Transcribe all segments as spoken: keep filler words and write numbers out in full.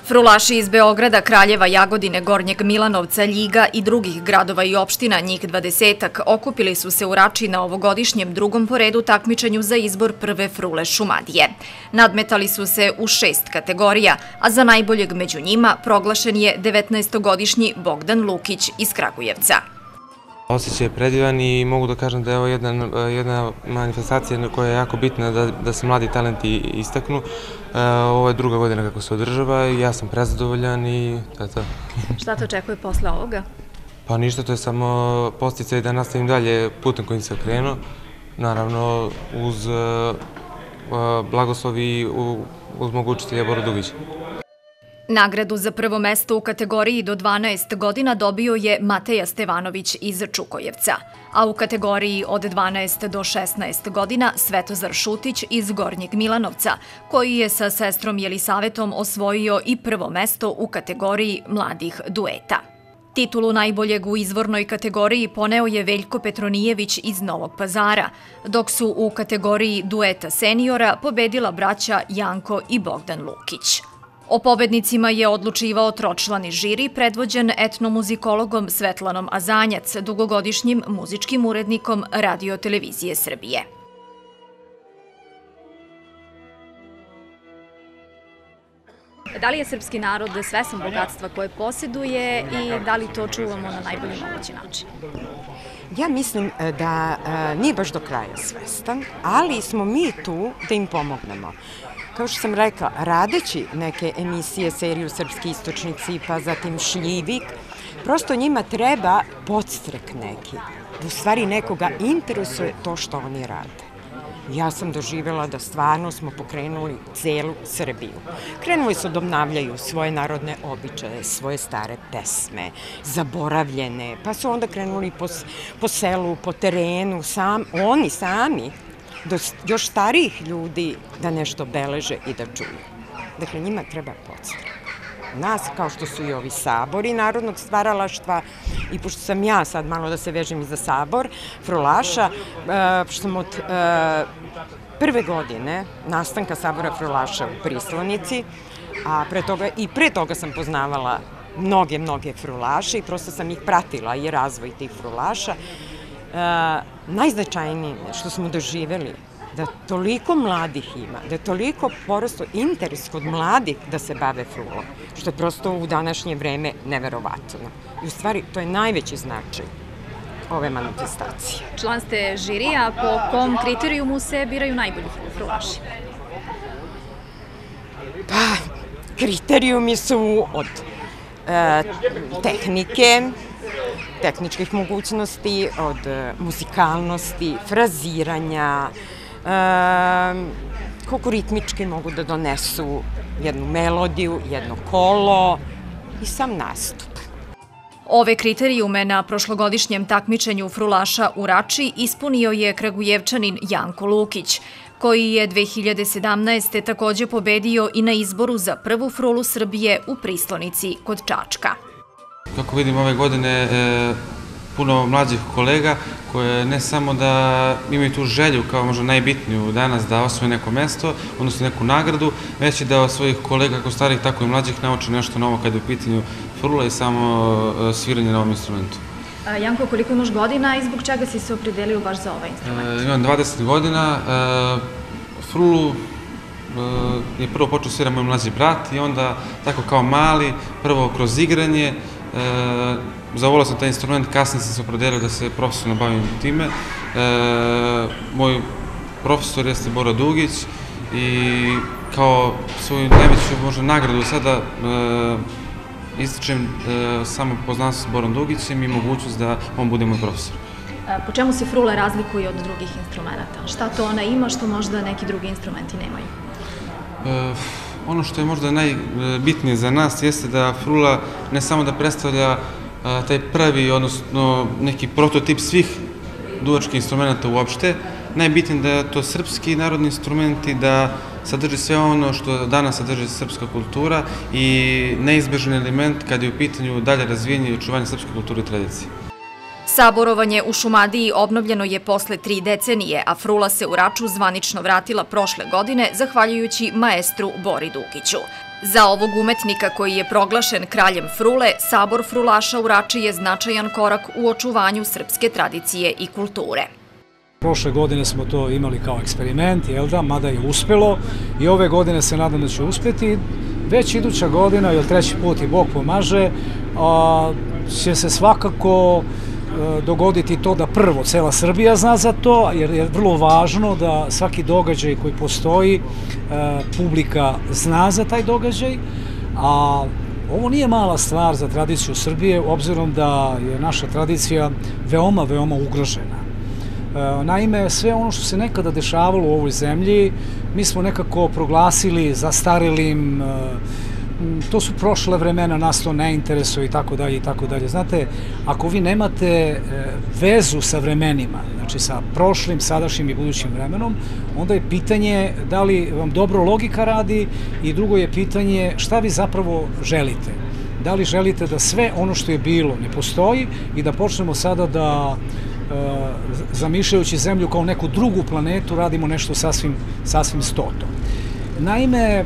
Frulaši iz Beograda, Kraljeva, Jagodine, Gornjeg Milanovca, Ljiga i drugih gradova i opština, njih dvadesetak, okupili su se u Rači na ovogodišnjem drugom po redu takmičenju za izbor prve frule Šumadije. Nadmetali su se u šest kategorija, a za najboljeg među njima proglašen je devetnaestogodišnji Bogdan Lukić iz Kragujevca. Osjećaj je predivan i mogu da kažem da je ovo jedna manifestacija koja je jako bitna da se mladi talenti istaknu. Ovo je druga godina kako se održava i ja sam prezadovoljan i to je to. Šta te očekuje posle ovoga? Pa ništa, to je samo podsticaj da nastavim dalje putem kojim se krenuo. Naravno, uz blagoslov i uz mog učitelja Boru Dugića. Nagradu za prvo mesto u kategoriji do dvanaest godina dobio je Mateja Stevanović iz Čukojevca, a u kategoriji od dvanaest do šesnaest godina Svetozar Šutić iz Gornjeg Milanovca, koji je sa sestrom Jelisavetom osvojio i prvo mesto u kategoriji mladih dueta. Titulu najboljeg u izvornoj kategoriji poneo je Veljko Petronijević iz Novog Pazara, dok su u kategoriji dueta seniora pobedila braća Janko i Bogdan Lukić. O pobednicima je odlučivao tročlani žiri predvođen etnomuzikologom Svetlanom Azanjac, dugogodišnjim muzičkim urednikom Radio-televizije Srbije. Da li je srpski narod svestan bogatstva koje posjeduje i da li to čuvamo na najbolji mogući način? Ja mislim da nije baš do kraja svestan, ali smo mi tu da im pomognemo. Kao što sam rekla, radeći neke emisije, seriju Srpski istočnici, pa zatim Šljivik, prosto njima treba podstrek neki, da u stvari nekoga interesuje to što oni rade. Ja sam doživjela da stvarno smo pokrenuli celu Srbiju. Krenuli su da obnavljaju svoje narodne običaje, svoje stare pesme, zaboravljene, pa su onda krenuli po selu, po terenu, oni sami, do još starijih ljudi da nešto beleže i da čuju. Dakle, njima treba podstrek. Nas, kao što su i ovi sabori narodnog stvaralaštva, i pošto sam ja sad malo da se vežem i za sabor Frulaša, pošto sam od prve godine nastanka sabora Frulaša u Prislonici, a i pre toga sam poznavala mnoge, mnoge frulaše i prosto sam ih pratila i razvoj tih frulaša. Najznačajnije što smo doživjeli da toliko mladih ima, da je toliko porastao interes kod mladih da se bave frulom, što je prosto u današnje vreme neverovatno. I u stvari to je najveći značaj ove manifestacije. Član ste žirija, po kom kriterijumu se biraju najbolji frulaši? Pa, kriterijumi su od tehnike, tehničkih mogućnosti, od muzikalnosti, fraziranja, koliko ritmički mogu da donesu jednu melodiju, jedno kolo i sam nastup. Ove kriterijume na prošlogodišnjem takmičenju frulaša u Rači ispunio je Kragujevčanin Janko Lukić, koji je dve hiljade sedamnaeste. takođe pobedio i na izboru za prvu frulu Srbije u Prislonici kod Čačka. Kako vidim ove godine puno mlađih kolega koje ne samo da imaju tu želju kao možda najbitniju danas da osvoje neko mesto, odnosno neku nagradu, već i da od svojih kolega kako starih tako i mlađih nauče nešto novo kada je u pitanju frula i samo sviranje na ovom instrumentu. Janko, koliko imaš godina i zbog čega si se opredelio baš za ovaj instrument? Imam dvadeset godina. Frulu je prvo počeo svira moj mlađi brat i onda tako kao mali, prvo kroz igranje, zavolao sam taj instrument, kasnije sam se opredelio da se profesionalno bavim time. Moj profesor jeste Bora Dugić i kao svoju najveću možda nagradu sada ističem samo poznanstvo s Borom Dugićem i mogućnost da on bude moj profesor. Po čemu se frula razlikuje od drugih instrumenta? Šta to ona ima što možda neki drugi instrumenti nemaju? Ono što je možda najbitnije za nas jeste da frula ne samo da predstavlja taj prvi, odnosno neki prototip svih duvačkih instrumenta uopšte, najbitnije da je to srpski narodni instrumenti, da sadrži sve ono što danas sadrži srpska kultura i neizbežan element kada je u pitanju dalje razvijenje i očuvanje srpske kulture i tradicije. Saborovanje u Šumadiji obnovljeno je posle tri decenije, a frula se u Raču zvanično vratila prošle godine zahvaljujući maestru Bori Dugiću. Za ovog umetnika koji je proglašen kraljem frule, Sabor frulaša u Rači je značajan korak u očuvanju srpske tradicije i kulture. Prošle godine smo to imali kao eksperiment, jel da, mada je uspelo i ove godine se nadam da će uspeti. Već iduća godina, jer treći put i Bog pomaže, će se svakako dogoditi to da prvo cela Srbija zna za to, jer je vrlo važno da svaki događaj koji postoji, publika zna za taj događaj, a ovo nije mala stvar za tradiciju Srbije, obzirom da je naša tradicija veoma, veoma ugrožena. Naime, sve ono što se nekada dešavalo u ovoj zemlji, mi smo nekako proglasili zastarelim, to su prošle vremena, nas to ne interesuje i tako dalje i tako dalje. Znate, ako vi nemate vezu sa vremenima, znači sa prošlim, sadašnjim i budućim vremenom, onda je pitanje da li vam dobro logika radi i drugo je pitanje šta vi zapravo želite. Da li želite da sve ono što je bilo ne postoji i da počnemo sada da zamišljajući zemlju kao neku drugu planetu, radimo nešto sasvim, sasvim stoto. Naime,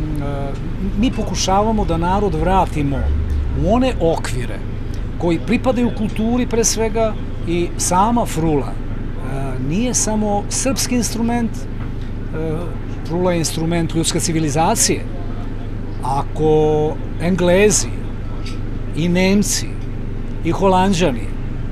mi pokušavamo da narod vratimo u one okvire koji pripadaju kulturi pre svega i sama frula nije samo srpski instrument, frula je instrument ljudske civilizacije. Ako Englezi i Nemci i Holanđani,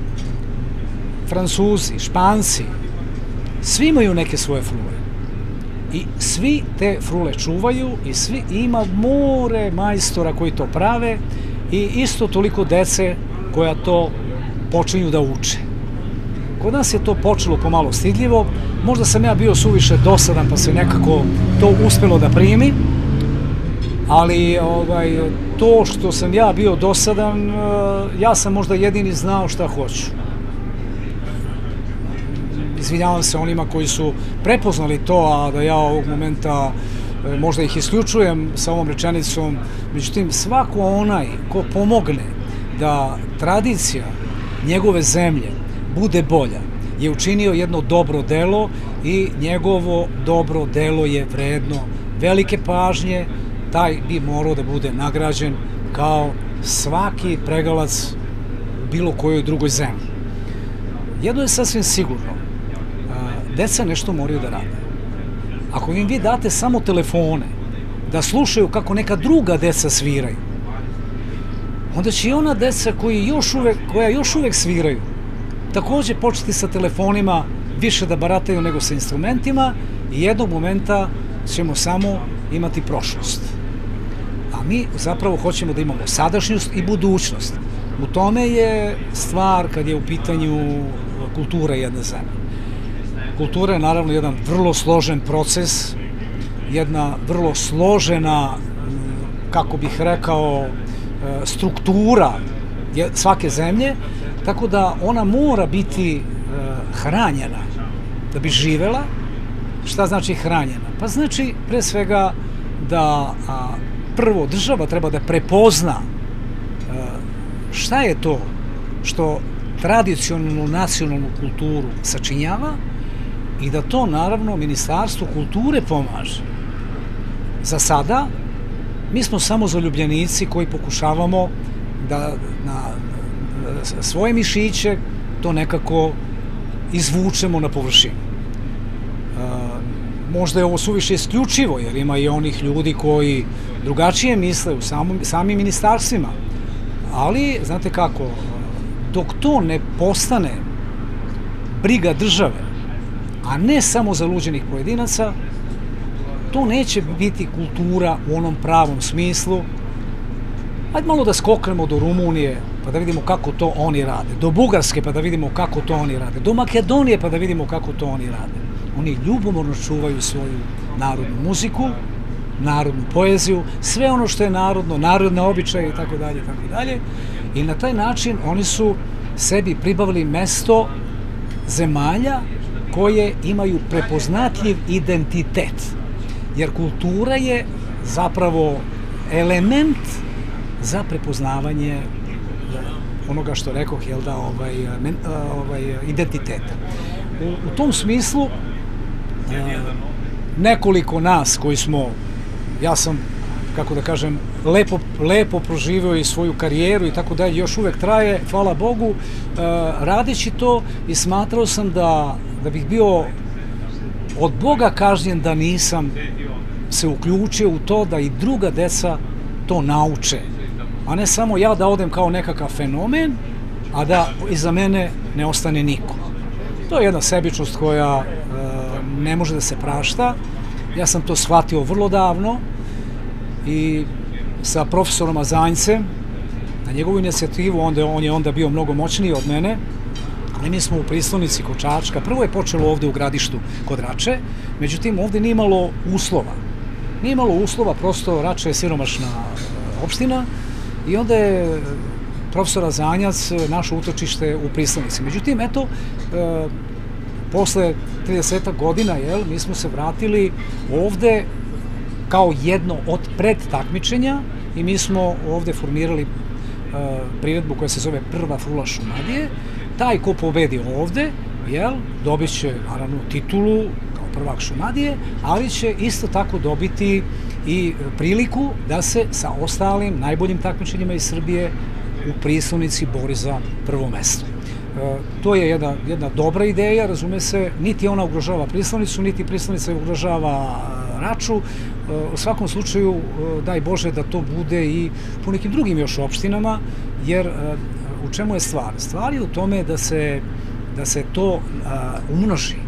Francuzi, Španci, svi imaju neke svoje frule i svi te frule čuvaju i svi ima more majstora koji to prave i isto toliko dece koja to počinju da uče. Kod nas je to počelo pomalo stidljivo, možda sam ja bio suviše dosadan pa se nekako to uspelo da primi, ali ovaj, to što sam ja bio dosadan, ja sam možda jedini znao šta hoću. Izvinjavam se onima koji su prepoznali to, a da ja ovog momenta možda ih isključujem sa ovom rečenicom. Međutim, svako onaj ko pomogne da tradicija njegove zemlje bude bolja je učinio jedno dobro delo i njegovo dobro delo je vredno velike pažnje, taj bi morao da bude nagrađen kao svaki pregalac u bilo kojoj drugoj zemlji. Jedno je sasvim sigurno, deca nešto moraju da rade. Ako im vi date samo telefone, da slušaju kako neka druga deca sviraju, onda će i ona deca koji još uvek, koja još uvek sviraju, takođe početi sa telefonima više da barataju nego sa instrumentima i jednog momenta ćemo samo imati prošlost. A mi zapravo hoćemo da imamo sadašnjost i budućnost. U tome je stvar kad je u pitanju kultura jedne zemlje. Kultura je naravno jedan vrlo složen proces, jedna vrlo složena, kako bih rekao, struktura svake zemlje, tako da ona mora biti hranjena da bi živela. Šta znači hranjena? Pa znači pre svega da prvo država treba da prepozna šta je to što tradicionalnu nacionalnu kulturu sačinjava i da to naravno Ministarstvo kulture pomaže. Za sada mi smo samo zaljubljenici koji pokušavamo da na svoje mišiće to nekako izvučemo na površinu. Možda je ovo suviše isključivo, jer ima i onih ljudi koji drugačije misle u samim ministarstvima, ali znate kako, dok to ne postane briga države, a ne samo zaluđenih pojedinaca, to neće biti kultura u onom pravom smislu. Hajde malo da skoknemo do Rumunije pa da vidimo kako to oni rade, do Bugarske pa da vidimo kako to oni rade, do Makedonije pa da vidimo kako to oni rade. Oni ljubomorno čuvaju svoju narodnu muziku, narodnu poeziju, sve ono što je narodno, narodne običaje i tako dalje, tako dalje. I na taj način oni su sebi pribavili mesto zemalja koje imaju prepoznatljiv identitet. Jer kultura je zapravo element za prepoznavanje onoga što rekoh, jel da, ovaj, ovaj, identiteta. U, u tom smislu nekoliko nas koji smo, ja sam kako da kažem, lepo, lepo proživeo i svoju karijeru i tako dalje, još uvek traje, hvala Bogu, radeći to i smatrao sam da, da bih bio od Boga kažnjen da nisam se uključio u to da i druga deca to nauče, a ne samo ja da odem kao nekakav fenomen, a da iza mene ne ostane niko. To je jedna sebičnost koja e, ne može da se prašta. Ja sam to shvatio vrlo davno i sa profesorom Azanjcem, na njegovu inicijativu, onda, on je onda bio mnogo moćniji od mene, ali mi smo u pristonici kod Čačka. Prvo je počelo ovde u Gradištu kod Rače, međutim ovde nije imalo uslova. Nije imalo uslova, prosto Rača je siromašna opština i onda je profesor Azanjac našo utočište u pristonici. Međutim, eto, e, posle trideset godina, jel, mi smo se vratili ovde kao jedno od predtakmičenja i mi smo ovde formirali e, priredbu koja se zove Prva frula Šumadije. Taj ko pobedi ovde, jel, dobit će, naravno, titulu kao prvak Šumadije, ali će isto tako dobiti i priliku da se sa ostalim najboljim takmičenjima iz Srbije u pristonici bori za prvo mesto. E, to je jedna, jedna dobra ideja, razume se, niti ona ugrožava pristonicu, niti pristonica ugrožava Raču. E, u svakom slučaju, e, daj Bože da to bude i po nekim drugim još opštinama, jer e, u čemu je stvar? Stvar je u tome da se, da se to a, umnoži.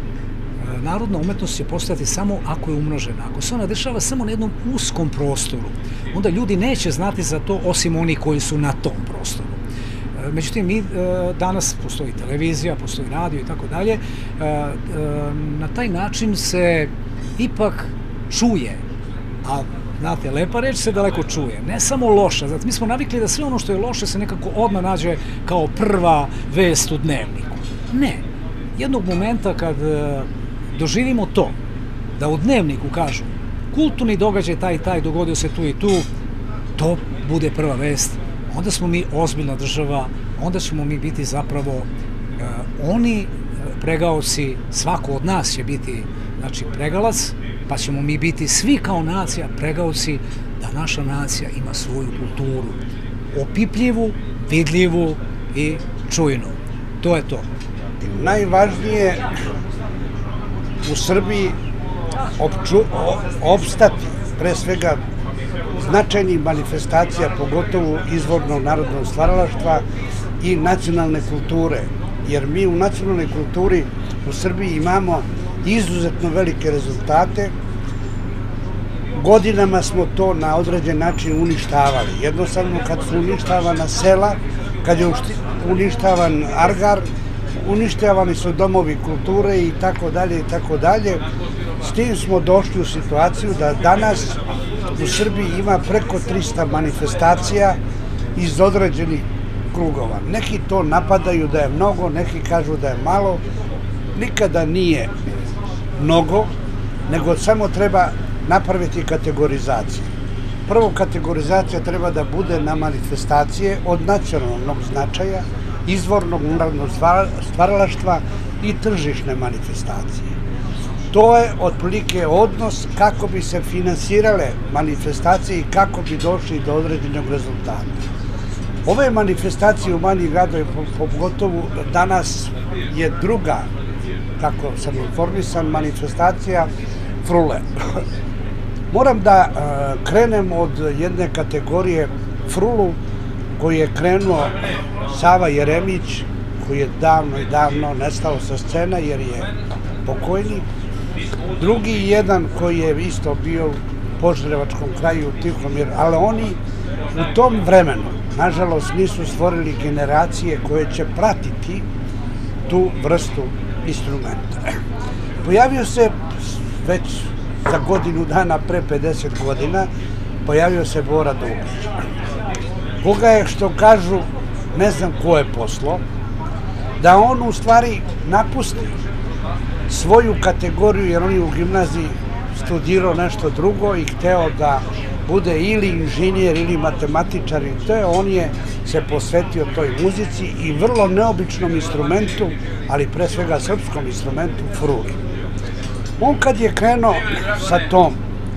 E, narodna umetnost će postojati samo ako je umnožena. Ako se ona dešava samo na jednom uskom prostoru, onda ljudi neće znati za to osim oni koji su na tom prostoru. E, međutim, mi, e, danas postoji televizija, postoji radio i tako dalje. E, e, na taj način se ipak čuje, a znate, lepa reč se daleko čuje, ne samo loša. Znate, mi smo navikli da sve ono što je loše se nekako odmah nađe kao prva vest u dnevniku. Ne. Jednog momenta kad e, doživimo to, da u dnevniku kažu kulturni događaj taj i taj dogodio se tu i tu, to bude prva vest, onda smo mi ozbiljna država, onda ćemo mi biti zapravo e, oni pregaoci, svako od nas će biti, znači, pregalac, pa ćemo mi biti svi kao nacija pregaoci da naša nacija ima svoju kulturu, opipljivu, vidljivu i čujnu. To je to. Najvažnije u Srbiji opču, opstati, pre svega značajnih manifestacija, pogotovo izvornog narodnog stvaralaštva i nacionalne kulture, jer mi u nacionalnoj kulturi u Srbiji imamo izuzetno velike rezultate. Godinama smo to na određen način uništavali. Jednostavno, kad su uništavana sela, kad je uništavan Argar, uništavani su domovi kulture i tako dalje i tako dalje. S tim smo došli u situaciju da danas u Srbiji ima preko trista manifestacija iz određenih krugova. Neki to napadaju da je mnogo, neki kažu da je malo. Nikada nije mnogo, nego samo treba napraviti kategorizaciju. Prvo, kategorizacija treba da bude na manifestacije od nacionalnog značaja, izvornog narodnog stvaralaštva i tržišne manifestacije. To je otprilike odnos kako bi se finansirale manifestacije i kako bi došli do određenog rezultata. Ove manifestacije u manjih gradovima, pogotovo danas, je druga, kako sam informisan, manifestacija frule. Moram da krenem od jedne kategorije frulu koju je krenuo Sava Jeremić, koji je davno i davno nestao sa scena jer je pokojni. Drugi jedan koji je isto bio u Požarevačkom kraju, Tihomir, ali oni u tom vremenu, nažalost, nisu stvorili generacije koje će pratiti tu vrstu instrumenta. Pojavio se već za godinu dana pre pedeset godina, pojavio se Bora Dugić. Koga je, što kažu, ne znam ko je poslo, da on u stvari napusti svoju kategoriju, jer on je u gimnaziji studirao nešto drugo i hteo da bude ili inženjer ili matematičar i to je, on je se posvetio toj muzici i vrlo neobičnom instrumentu, ali pre svega srpskom instrumentu, fruli. On kad je krenuo sa tom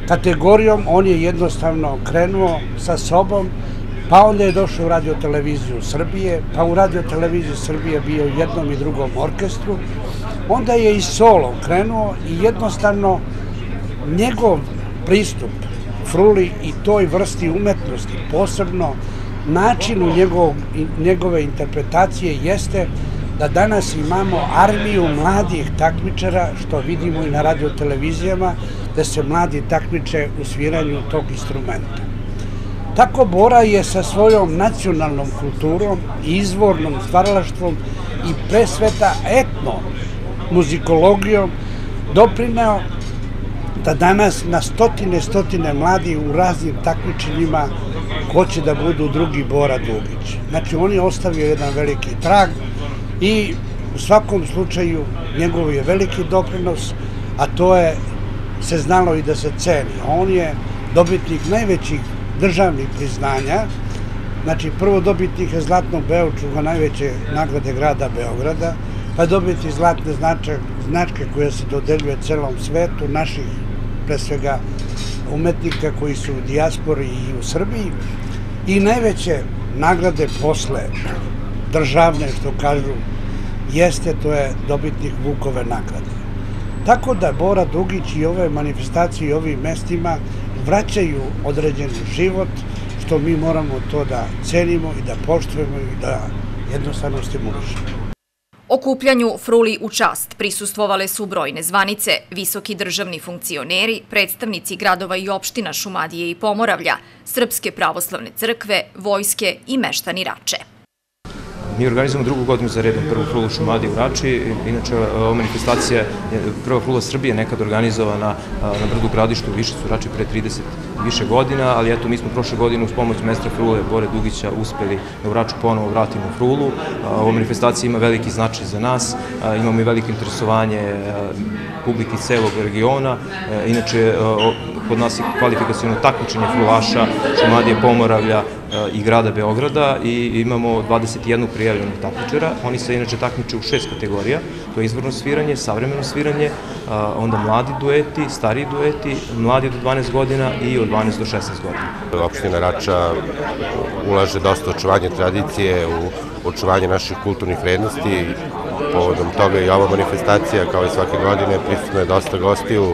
kategorijom on je jednostavno krenuo sa sobom, pa onda je došao u Radio-televiziju Srbije, pa u Radio-televiziju Srbije bio u jednom i drugom orkestru, onda je i solo krenuo i jednostavno njegov pristup fruli i toj vrsti umetnosti, posebno načinu njegov, njegove interpretacije jeste da danas imamo armiju mladih takmičara, što vidimo i na radio-televizijama, da se mladi takmiče u sviranju tog instrumenta. Tako Bora je sa svojom nacionalnom kulturom i izvornom stvaralaštvom i pre sveta etno muzikologijom doprineo da danas na stotine, stotine mladi u raznim takmičenjima hoće da budu drugi Bora Dugić. Znači, on je ostavio jedan veliki trag i u svakom slučaju njegov je veliki doprinos, a to je se znalo i da se ceni. On je dobitnik najvećih državnih priznanja, znači prvo dobitnik je Zlatnog Beočuga, najveće nagrade grada Beograda, pa dobiti zlatne značke koje se dodeljuje celom svetu, naših pre svega umetnika koji su u dijaspori i u Srbiji, i najveće nagrade posle državne, što kažu, jeste, to je dobitnik Vukove nagrade. Tako da Bora Dugić i ove manifestacije i ovim mestima vraćaju određeni život, što mi moramo to da cenimo i da poštujemo i da jednostavno stimulišemo. Okupljanju fruli u čast prisustvovale su brojne zvanice, visoki državni funkcioneri, predstavnici gradova i opština Šumadije i Pomoravlja, Srpske pravoslavne crkve, vojske i meštani Rače. Mi organizujemo drugu godinu za redom prvu frulu Šumadije u Rači. Inače, ova manifestacija, prva frula Srbije, nekad organizovana na Brdu Gradištu u Višicu, Rači pre trideset više godina, ali eto, mi smo prošle godine uz pomoć mestra frule Bore Dugića uspeli da u Raču ponovo vratimo frulu. Ova manifestacija ima veliki značaj za nas, imamo i veliko interesovanje publike celog regiona. Inače, kod nas je kvalifikaciono takmičenje frulaša Šumadije, Pomoravlja i grada Beograda i imamo dvadeset jednu prijavljenog takmičara. Oni se inače takmiče u šest kategorija, to je izvorno sviranje, savremeno sviranje, onda mladi dueti, stariji dueti, mladi do dvanaest godina i od dvanaest do šesnaest godina. Opština Rača ulaže dosta očuvanje tradicije, u očuvanje naših kulturnih vrednosti. Povodom toga i ova manifestacija, kao i svake godine, prisutno je dosta gostiju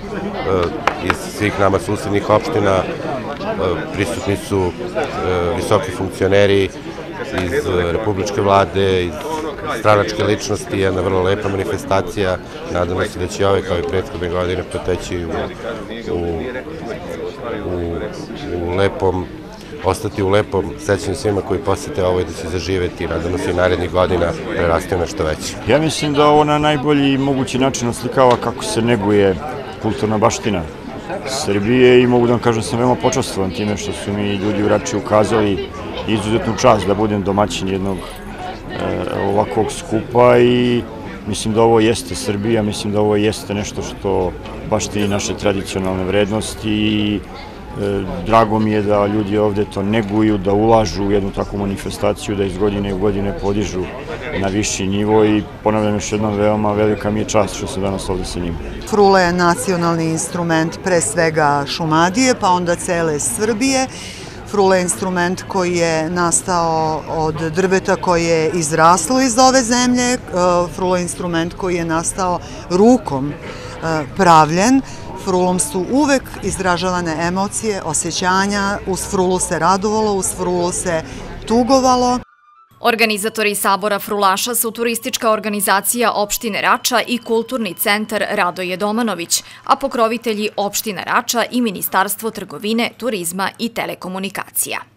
iz svih nama susednih opština. Prisutni su visoki funkcioneri iz republičke vlade, iz stranačke ličnosti, jedna vrlo lepa manifestacija. Nadamo se da će ove, kao i prethodne godine, proteći u lepom, ostati u lepom sećanju svima koji posete ovo i da će zaživeti, nadamo se i narednih godina prerasti na što veće. Ja mislim da ovo na najbolji mogući način oslikava kako se neguje kulturna baština Srbije i mogu da vam kažem da sam veoma počastvovan time što su mi ljudi u Rači ukazali izuzetnu čast da budem domaćin jednog ovakvog skupa i mislim da ovo jeste Srbija, mislim da ovo jeste nešto što baštini naše tradicionalne vrednosti i drago mi je da ljudi ovde to neguju, da ulažu u jednu takvu manifestaciju, da iz godine u godine podižu na viši nivo i ponavljam još jednom, veoma velika mi je čast što sam danas ovde sa njima. Frula je nacionalni instrument pre svega Šumadije, pa onda cele Srbije. Frula je instrument koji je nastao od drveta koje je izraslo iz ove zemlje. Frula je instrument koji je nastao rukom pravljen. Frulom su uvek izražavane emocije, osjećanja, uz frulu se radovalo, uz frulu se tugovalo. Organizatori sabora frulaša su turistička organizacija opštine Rača i kulturni centar Radoje Domanović, a pokrovitelji opština Rača i Ministarstvo trgovine, turizma i telekomunikacija.